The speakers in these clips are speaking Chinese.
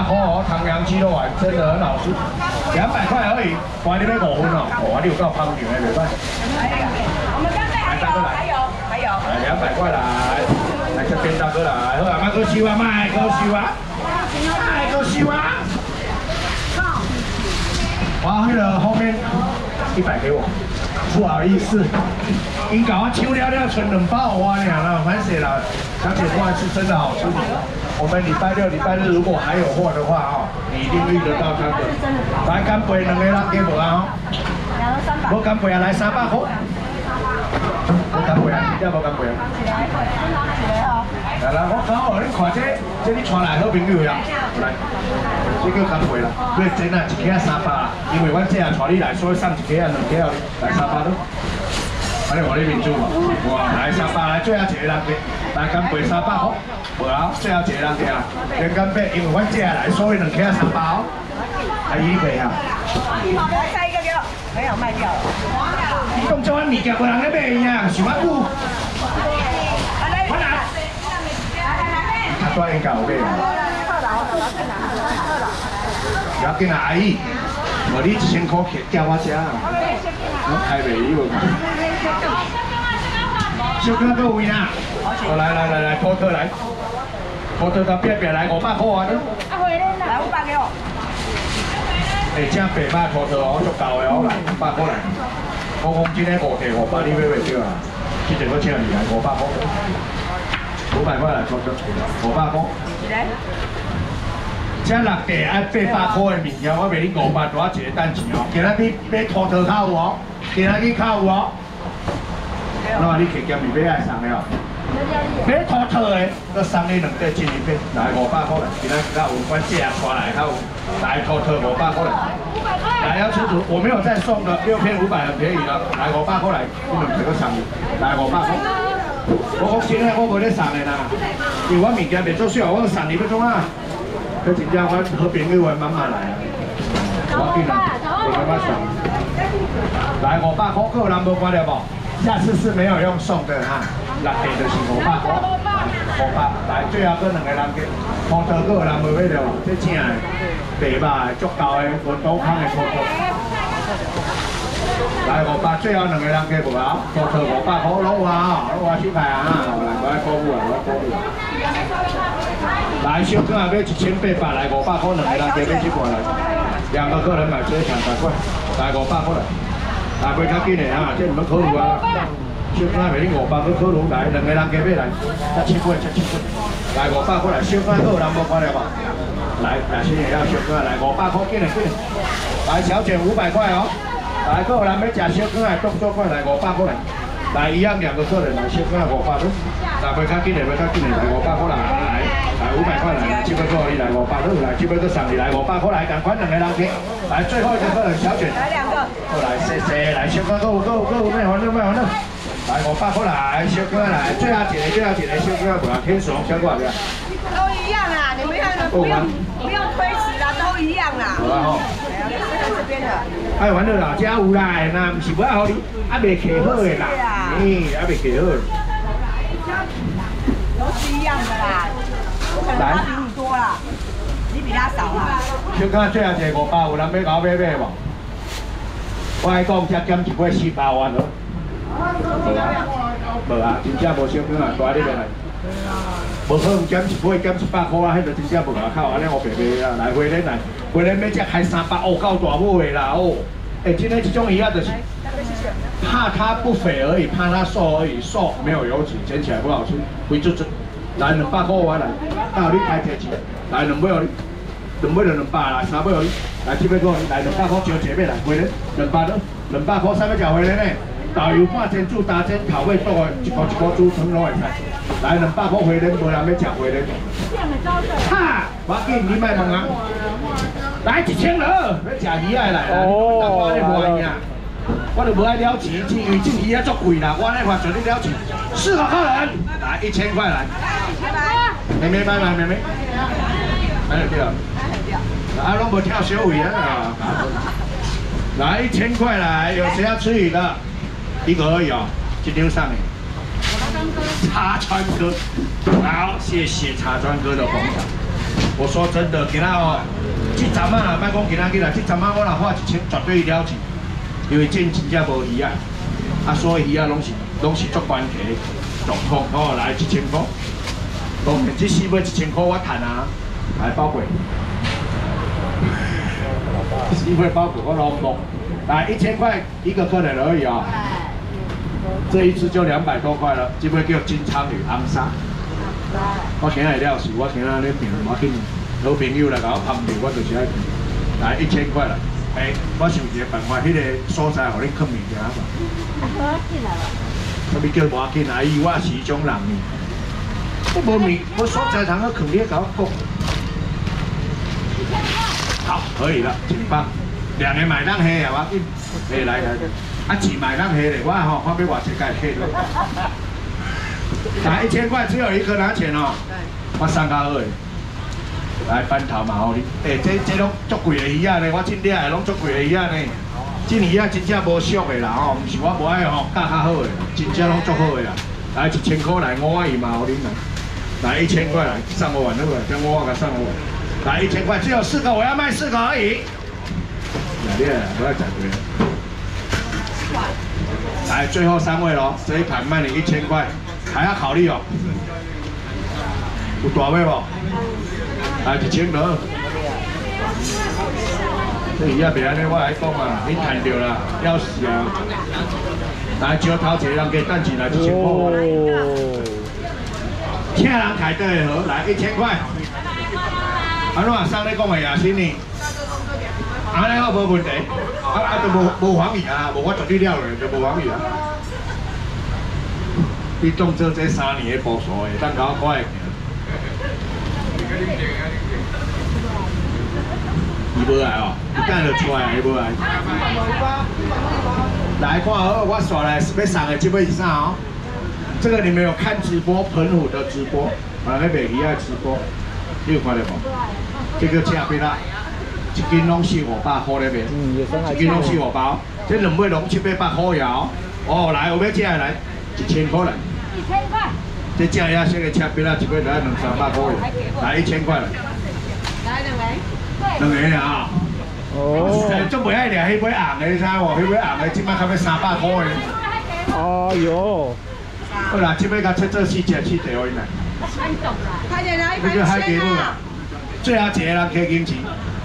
块哦，唐扬鸡肉丸真的很好吃，200块而已，哇，你要5分哦，哇，你有够胖牛的，袂歹。 我们刚才还有， 来200块来，来这边大哥来，好啊，卖够收啊，卖够收啊，卖够收啊。哇，那个后面100给我，不好意思，因搞我抽了剩2包哇俩了，烦死了。小姐过来是真的好吃的。我们礼拜六、礼拜日如果还有货的话哦，你一定遇得到他的。来干杯，2个人给无啊？无干杯啊，来300块。无干杯啊，要无干杯啊？来，我刚好你看这你传来好朋友呀，来，这叫干杯啦。对，真啊，一克300啦，因为我这样传你来，所以送1克啊2克啊，来300咯。安尼我你民主嘛，哇，来300来，最后一个人给，来干杯300块，无啊，最后一个人给啊，连干杯，因为我这样来，所以2克啊300哦。阿姨你赔啊？ 再一个给我，没有卖掉了。 你讲这款物件无人咧买呀，想要久。我拿。他多应该有买。不要紧啊，阿姨，无你1000块叫我吃啊，我开袂了。小哥各位呐，来，托特来，托特到边边来500块啊！ 阿回来500给我。 哎，这白肉托特哦，足够的哦，来500块来。我讲真诶，5提500你买袂着啊，这个我请你来500块，500块来托特，500块。这6地爱800块的物件，我卖你500多一个等钱哦。今仔日买托特较有哦，今仔日较有哦。那么你客家咪买爱送的哦。买托特的，佮送你2块进一杯，来500块来。今仔日较有，我这下带来较有，来托特500块来。来要清楚，我没有再送的，6片500很便宜了，来500块来，你们这个送的，来500块。我讲真的，我无咧送的啦，因为我物件袂做少，我送你要怎啊？佢真正我好朋友的妈妈来啊，我紧啦，我感觉爽。来500块，各有人无关了无？下次是没有用送的哈，6地就是500块，500来最后搁2个人给，土特各有人无买了无？这正的，白肉的，足够的，无倒空的土特。来500，最后2个人给无啊？土特500块，拢有啊，拢有手牌啊，来我来鼓舞啊，我来鼓舞。来，小哥啊，买1800，来500块，2个人加买1罐来，2个客人买这200块，来500块来，来买较紧的啊，这唔要考虑啊。小哥啊，卖你500去考虑，来2个人加买来，才7块，来500块来，小哥各有人无关了吧？来，先也要小哥来500块，紧的。来，小姐500块哦，来各有人要吃小哥啊，动作快来500块来，来一样2个客人来，小哥啊500块，来买较紧的，来500块来。来500块来，这边够你来500块来，这边都送你来500块来，赶快2个人给，来最后一个客人小卷， 来2个， 过来谢谢，来小哥够，卖完了，来500块来，小哥来，最后一个小哥不要天爽，小哥不要。 都一样啦，你们看不用推迟啦，都一样啦。 好啊吼。 这边的。 哎，完了老家有啦，那不是不要你，未客好的啦，未客好。 都是一样的啦。我可能他比你多啦，你比他少啦。 小哥最后一个500，有人要搞买无？我爱讲，才减1块400万咯。无啊，真正无小哥啊，大你来。无可能减1块，减100块啊，迄个真正无外口，安尼我白卖啦。来，回来要只开300，哦，够大尾的啦哦。哎，今天这种鱼啊，就是怕它不肥而已，怕它瘦而已，瘦没有油脂，捡起来不好吃，肥滋滋。来200块我来，到你开提钱，来2尾哦你，2尾就200啦，3尾哦你，来这边个来200块招姐妹来，回来200咯，200块3尾食回来呢，导游半煎煮打煎烤味做的，一锅煮汤拢会使。来200块回来，无人要食回来。哈，我紧你卖问啊，来1000了，要食鱼爱来啦，我咧卖呀。我就无爱了钱，这鱼啊足贵啦，我咧话绝对了钱。4个客人，来1000块来。妹妹，买得掉。啊，拢无跳小尾啊！来1000块来，有谁要吃鱼的？1个而已哦，今天上面。茶川哥，好，谢谢茶川哥的捧场。 我说真的，今仔哦，这阵啊，莫讲今仔日啦，这阵啊我若花1000，绝对了钱，因为真正无鱼啊，啊所有鱼啊拢是足关键状况，哦来1000块，当然这四尾1000块我赚啊，来宝贵，四尾宝贵我拢摸，来1000块一个客人而已啊、这一只就200多块了，这尾叫金鲳鱼红沙。我今日了是，我今日咧订，我紧好朋友来甲我拍照，我就是爱来1000块啦。我想一个办法，迄个所在互恁囥物件吧。无要紧啦。什么叫无要紧？阿姨，我是迄种人呢。我无物，我所在通去囥，你甲我讲。好，可以了，1000磅。2个买当黑啊，我紧。来，啊只买当黑嘞，我吼看要偌济该黑了。来1000块，只有一颗拿钱哦。我3加2。来翻头嘛，好你。这拢足贵的鱼仔呢，我真掠的拢足贵的鱼仔呢。这鱼仔真正无俗的啦吼，唔是我无爱吼价较好的，真正拢足好的啦。来1000块来5仔鱼嘛，好你来。来1000块来上我碗那个，将5仔给上我碗。来1000块，只有4个，我要卖4个而已。来你不要讲对。来最后3位咯，这一盘卖你1000块。还要考虑哦，有大尾无？来1000多。这鱼仔袂安尼，我来讲嘛，恁赚着啦，要死啊！来招头一个人加等钱来1000块。请人开倒会好，来1000块。安怎上咧讲的野心呢？安尼好无问题，就无黄鱼啊，无我绝对了嘞，就无黄鱼啊。你当做这3年的捕数的，当搞快。伊无来哦，伊等下就出来，伊无来。来看好，我刷来是要送的这尾是啥哦？这个你们有看直播澎湖的直播，啊，那卖鱼仔直播，你有看到无？这个车边啦，一斤拢400-500块咧卖，一斤拢400-500，这2尾拢700-800块呀！哦，来，有要这来1000块来。1000块。这正野色的车边啦，一尾来200-300块，来1000块来。来2个啊！哦。足袂爱掠迄尾红的，你知无？迄尾红的，即摆较要300块的。哦哟。好啦，即尾甲切做4只4条因来。快点来，快点海给路啦！最后一个人加金钱。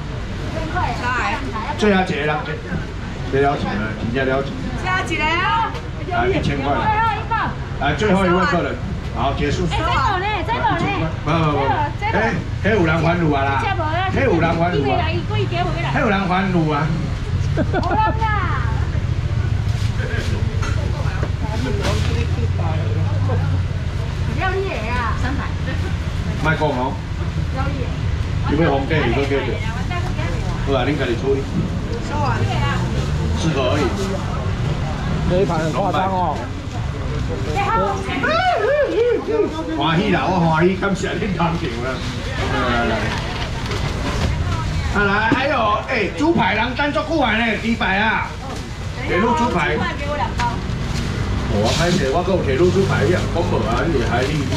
最后一个人加，没了钱了，真正了钱。最后一个哦。来1000块。最后一个。来最后一位客人，好结束。这个呢？这个呢？不，迄有人还路啊啦！迄有人还路啊！迄有人还路啊！好啦。要你的啊，300。卖讲哦。要你的。有要红鸡，有要鸡的。好啊，恁家己处理。4个而已。这一盘很夸张哦。欢喜啦，我欢喜，感谢恁同情啦。来，来，还有猪排人等足久啊呢，猪排啊，铁路猪排。给我2包。我歹势，我有铁路猪排，你也讲无啊，你还你。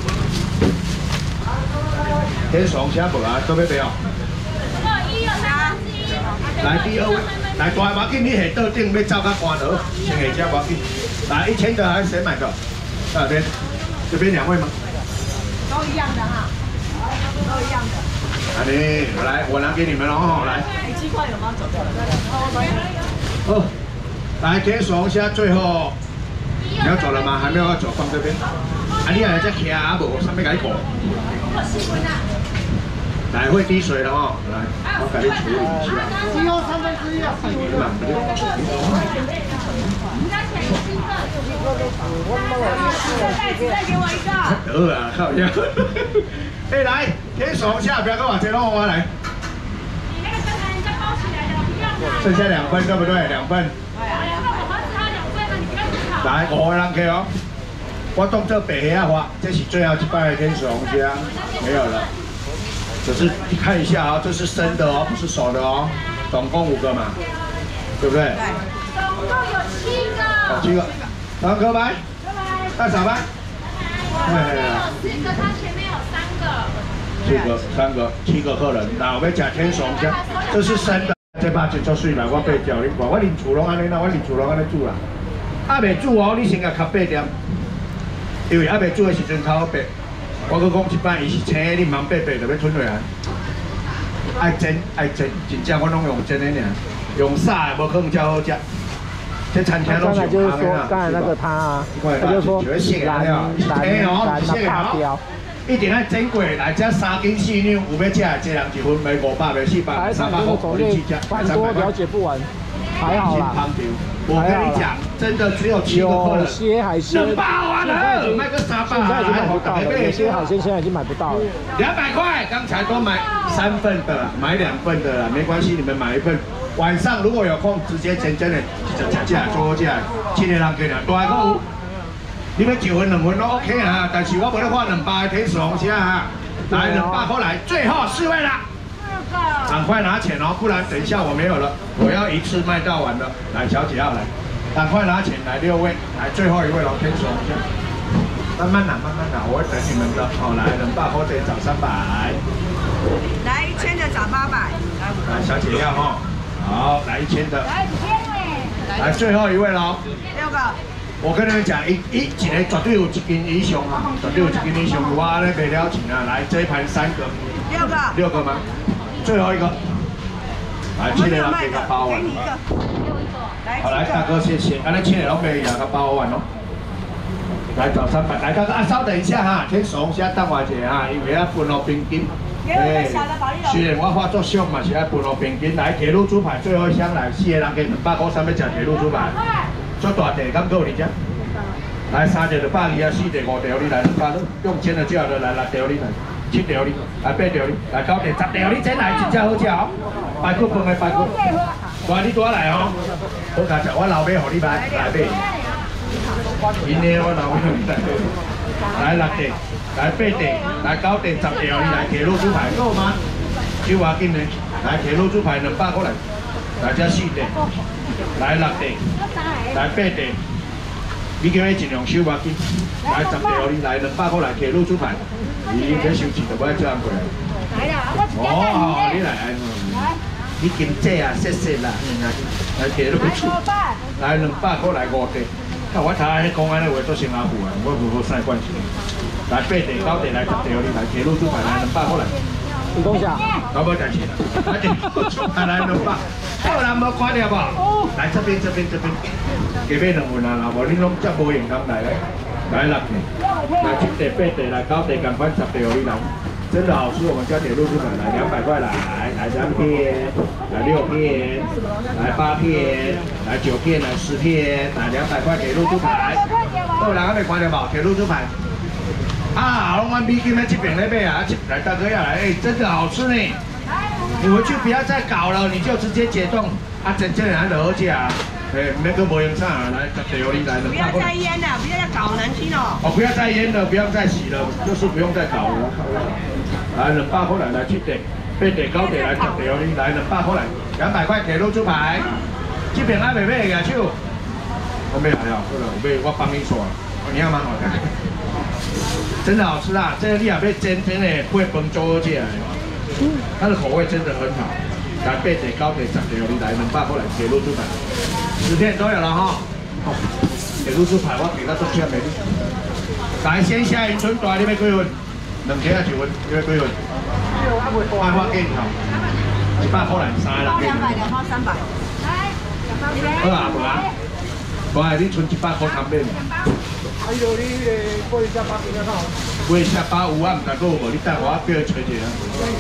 天双车无啊，做要袂哦？来第2位，来大无要紧，你下桌顶要走到关头，先下车无要紧。来1000个还是谁买的？这边2位吗？都一样的哈，都一样的。来，我拿给你们了哦，来。鸡块有吗？走掉了。哦，来天双虾最后，你要走了吗？还没有要走，放这边。啊，你还在徛啊？无，上面给你过。来，会滴水了哦，来，我给你处理一下。鸡肉1/3啊。再给我一个。得啊，靠呀！哎，来，天双虾不要跟我接龙我来。你那个刚才人家包起来的，不要拿。剩下2份对不对？2份。对啊。我们只要2份了，你不要去炒。来，5个人去哦。我当这白虾花，这是最后一摆的天双虾，没有了。只是看一下啊，这是生的哦，不是熟的哦。总共5个嘛，对不对？对。总共有7个。有7个。然后哥拜。拜拜。大嫂拜。我这边有4个，它前面有3个。 3个7个客人，那我们吃天松虾，这是生的，这把就做水啦，我8条你看，我连厝拢安尼啦，我连厝拢安尼煮啦，未煮哦，你先甲卡8点，因为未煮的时阵头白，我佮讲一摆伊是青的，你忙8就要吞落来，爱蒸，真正我拢用蒸的尔，用炸的无可能较好食。 这餐厅都是就是说，刚才那个他就说蓝的怕雕， 一定要整过来，这3斤4两，有要吃的这人1份卖500，卖400，300块，你去吃， 蛮多了解不完，还好啦。 我跟你讲，真的只有7个客人。 有些海鲜 200完了，卖个300， 现在已经买不到了。有些海鲜现在已经买不到了。 200块，刚才都买3份的，买2份的啦，没关系，你们买1份。 晚上如果有空，直接真的就吃起来，做起来，7个人给你大个有，你们1份2份都 OK 啊，但是我不能换200的天使龙虾哈，来200块来，最后4位啦，赶快拿钱哦，不然等一下我没有了，我要一次卖到完的，来小姐要来，赶快拿钱来6位，来最后1位了，天使龙虾，慢慢拿，我会等你们的，好来200块得找300， 来1000的找800， 来小姐要哈。 好，来1000的，来最后1位喽，6个。我跟你们讲，一个绝对有1斤以上啊，绝对有1斤以上。我安尼卖了钱啊，来这一盘3个，6个吗？最后1个，来7个人给他包完。好，来大哥谢谢，安尼7个拢卖也他包完咯。来找300，来大哥啊，稍等一下哈，天使龙虾等我一下哈，因为要分哦冰金。 虽然我化作相嘛是爱分哦平均来铁路猪排最后一箱来4个人给200块，上面吃铁路猪排，做大地敢够你吃？来3条就120啊，4条5条你来200，用钱的最好的来6条你来，7条你来8条你来9条10条你真来真正好吃哦，排骨饭的排骨，哇你多来哦，好佳食，我老尾互你买来买，今天我老尾互你来6条。 来8条，来9条10条，你来铁路猪排够吗？收偌紧呢？来铁路猪排200块来，来这4条，来6条，来8条，你叫伊尽量收偌紧，来10条你来200块来铁路猪排，你要收钱就不要这样过来。哦，你来，你金姐啊，谢谢啦，来铁路猪，来200块来5条，看我头安尼讲安尼话做成阿父啊，我无好啥关系。 来8条、9条来10条，你来铁路猪排来200块来。 你讲啥？ 我无代志啦，来铁路猪排来200，有人无看到无？来这边，给买2份啊，无你拢遮无用通来咧。来6条，来7条、8条来9条，赶快10条你来。真的好吃，我们家铁路猪排来200块来3片，来6片，来8片，来9片，来10片，来200块铁路猪排。有人还没看到无？铁路猪排。 啊，龙湾 B 金在这边那边啊，来大哥要来，哎，真的好吃呢。你回去不要再搞了，你就直接解冻啊，真正还好吃啊。哎，那个无用啥，来10条你来200块。 不要再腌了，不要再搞难听哦。 哦，不要再腌了，不要再洗了，就是不用再搞了。来200块来7条、8条、9条来10条你来200块来，200块铁路猪排。这边还没买牙手，我买来了，好了，我帮你刷，你要蛮好看。 真的好吃啊！这个你也被煎的会崩做起来，它的口味真的很好。来8条、9条、10条，你来200块来铁路猪排，10片都有了哈。铁路猪排我给它做片没？来鲜虾云春大，你要几份？2条1份，你要几份？爱花给头，100块来3个人。 包200，2包300。 好啊，无啊。我你存100块摊买。 还有你过一下8点好。 过一下8有啊，唔知够无？你带我叫伊找一下。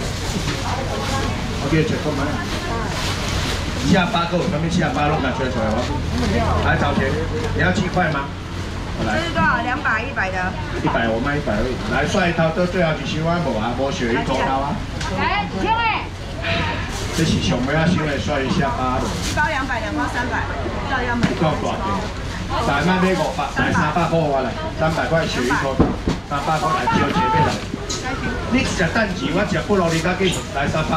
我叫伊找干嘛？下巴够，什么下巴拢甲找出来我。来找钱，你要7块吗？ 这是多少？200、100的。 100，我卖100而已。来算一套，都最后一收啊，无啊，无鳕鱼头刀啊。 来，1千诶。 这是上尾啊，收来算一下巴咯。 1包200，2包300，到底要买？ 够大个。 来卖500，来300块我来，300块鳕鱼头，300块来招姐妹来。你食蛋鸡，我食不如你较紧，来300。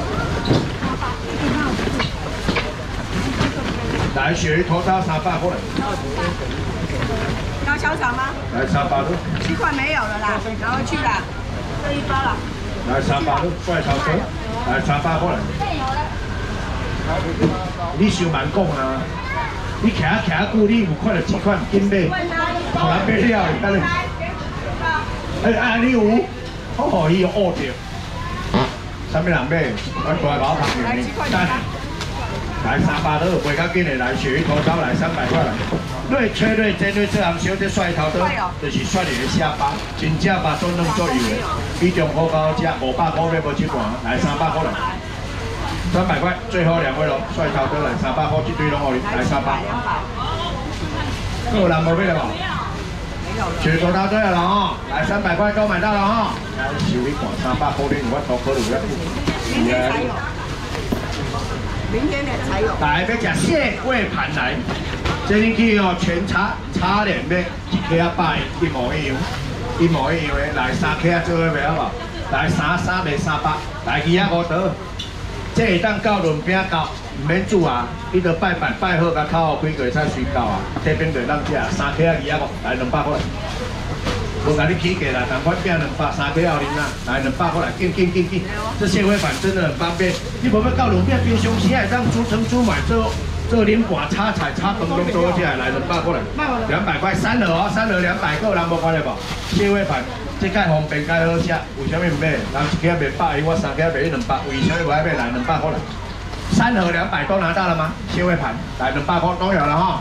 来鳕鱼头刀300块。 要小炒吗？ 来300多。 7块没有了啦，然后去啦，这1包了。 来300都怪头车，来300过来。你想慢讲啊？你徛久，你有看到几款紧买，互人买了，等你。哎，你有？我互伊学着。啥物人买？我大老拍片呢。来300多，袂较紧的，来鳕鱼头刀来300块来。瑞吹瑞真瑞这行小这帅头刀，就是帅你的下巴，真正把都弄做油的，比中国高价500块买无一盘，来300块来。300块，最后2位咯，帅头刀来300块，一堆拢互你，来300。有人无买了无？鳕鱼头刀对了哦，来300块都买到了哈。来收你看300块，你我头可能要付。 明天才有。 来，要吃蟹味盘来，这你去哦，全差点要1克8的，一模一样的。来3克做伙袂好无？来3卖300，来250刀。这会当到轮饼到，唔免煮啊，你着拜板拜好，甲烤好几个才水到啊。这边就当食3克250，来200块。我甲你起价啦，同款饼200、3克奥林啦，来200块来，紧。这蟹味饭真的很方便，你无要到路边冰箱时会当煮成煮买做冷盘、炒菜、炒饭拢做起来，来200块来，200块3盒哦，3盒200个，人无看到无？蟹味饭这介方便介好食，为什么唔买？人1克卖100，我3克卖200，为什么不爱买？来200块来，3盒200都拿到了吗？蟹味盘来200块都有了哈，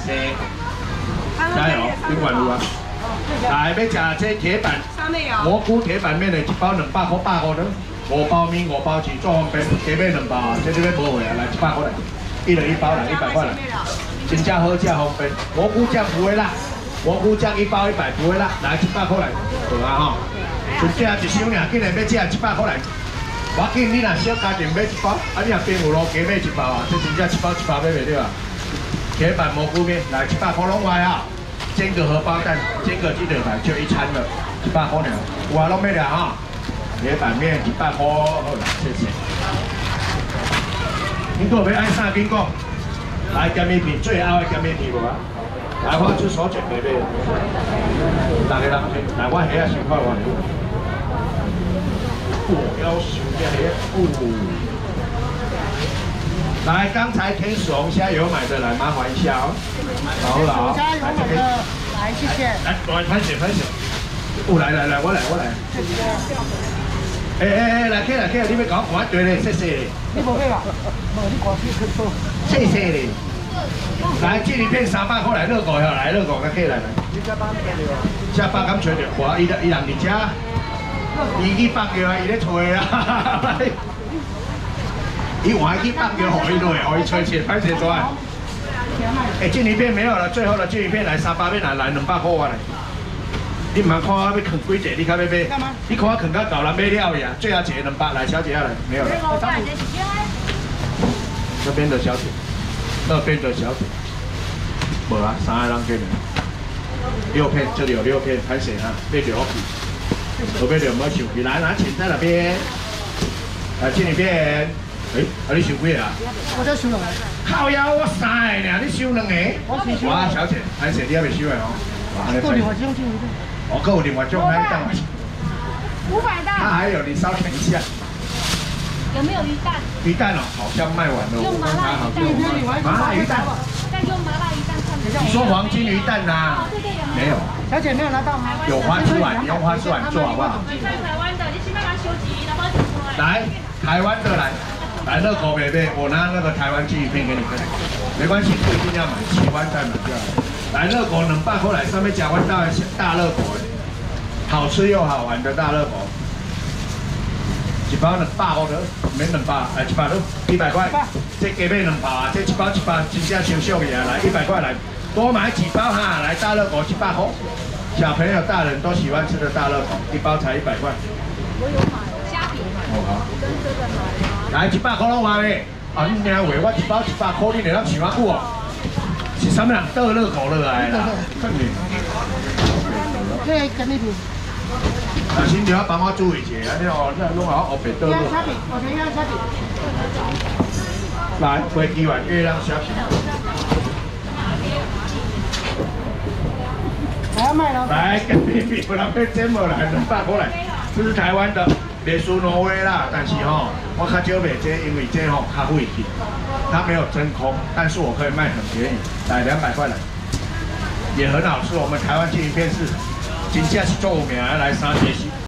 加油，宾馆路啊！来，要食这铁板蘑菇铁板面的，一包200块8个的，5包面5包钱，做方便，加买2包啊，这你要无货啊，来100块来，一人1包来100块来，真正好食方便，蘑菇酱不会辣，蘑菇酱1包100不会辣，来100块来，好啊哈，就这一箱尔，今日要这100块来，我见你若小家庭买1包，啊你若边有路加买1包啊，这真正1包买袂了啊，铁板蘑菇面来100块拢卖啊。煎个荷包蛋，煎个鸡腿排就一餐了，100块了，我拢没了哈。铁板面100块，好啦，谢谢。你个要爱啥边个？来咸米片，最后的咸米片无啊？来，我出手准备买。大家人去，来我虾啊10块我了。要收这虾，来，刚才天使龙虾有买的，来麻烦一下哦。好了，来这边， 来谢谢。 来，拍手。来，我来。来客，你要搞我对嘞，谢谢。 你无买吧？无，你赶去去做。 谢谢你。来，这里片300块来热狗，来热狗，客来。 你加班没有？ 加班咁找着，哇！伊人伫遮，伊去北桥啊，伊咧吹啊。伊换去北桥，互伊落，互伊吹钱，歹势做啊！这里片没有了，最后的这一片来300片来200块我来。你唔通看我要啃几只，你看要买？你看我啃到狗人买了呀，最后一个200来，小姐要来，没有了。这边的小姐，那边的小姐，无啊，3个人给你。6片，这里有6片，歹势哈，买着好去，后边就唔好收去，来拿钱在那边，来这里边。啊你收几个啊？ 我才收2个。 靠腰，我3个尔，你收2个？哇，小姐，歹势你还未收的哦。 够另外一种收的。 哦，够另外一种还当。 500袋。 它还有，你稍等一下。 有没有鱼蛋？ 鱼蛋哦，好像卖完了。 用麻辣鱼蛋。 麻辣鱼蛋。 再用麻辣鱼蛋看。 你说黄金鱼蛋呐？ 对， 没有。 小姐没有拿到吗？ 有花枝丸，你用花枝丸做好不好？ 台湾的，你起码拿收集，然后来，台湾的来。来热狗妹妹，我拿那个台湾纪录片给你看，没关系，不一定要买，喜欢再买就好。来热狗200块来，上面加完大热狗，好吃又好玩的大热狗，一包200块的，免200，来100块，100块，这加买2包啊，这一包真正超俗的啊，来100块来，多买几包哈，来大热狗100块，小朋友大人都喜欢吃的大热狗，一包才100块。 我有买虾饼， 好， 跟这个买。 来100块拢买咧，啊你娘话我一包100块，你来想啊久哦？是啥物人倒热狗落来啦？ 这跟你比。 啊，先你要帮我注意一下，你哦，你弄好后边倒落。 虾饼，我全要虾饼。 来，飞机丸月亮虾饼。还要卖了。 来，跟比不能被这么来200块来，这是台湾的。 袂输挪威啦，但是吼，我较少卖这，因为这吼较贵气，它没有真空，但是我可以卖很便宜，来200块来，也很好吃。我们台湾金鱼片是真正是做有名的来三节